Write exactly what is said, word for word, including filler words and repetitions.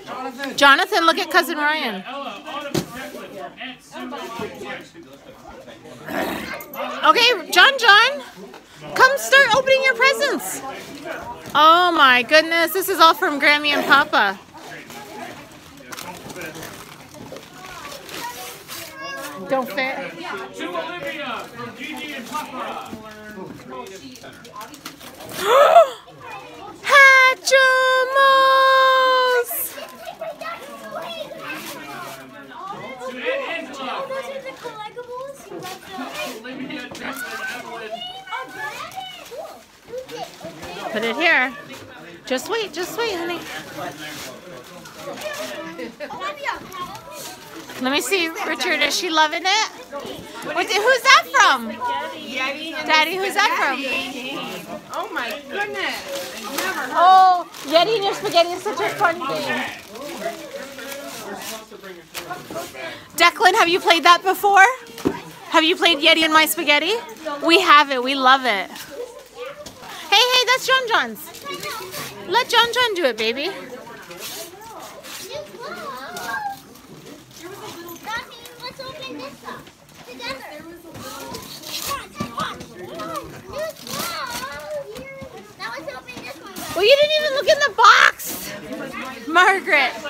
Jonathan, look at Cousin Ryan. Okay, John John, come start opening your presents. Oh my goodness, this is all from Grammy and Papa. Don't fit. To Olivia from Gigi and Papa. Hatchimals! To Angela. Olivia, Justin, Evelyn. Put it here. Just wait, just wait, honey. Let me see, Richard, is she loving it? What's it who's that from? Daddy, who's that from? Oh my goodness. Never heard. Oh, Yeti and your spaghetti is such a fun game. Declan, have you played that before? Have you played Yeti and my spaghetti? We have it. We love it. Hey, hey, that's John John's. Let John John do it, baby. Let's open this up together. Well, you didn't even look in the box, Margaret.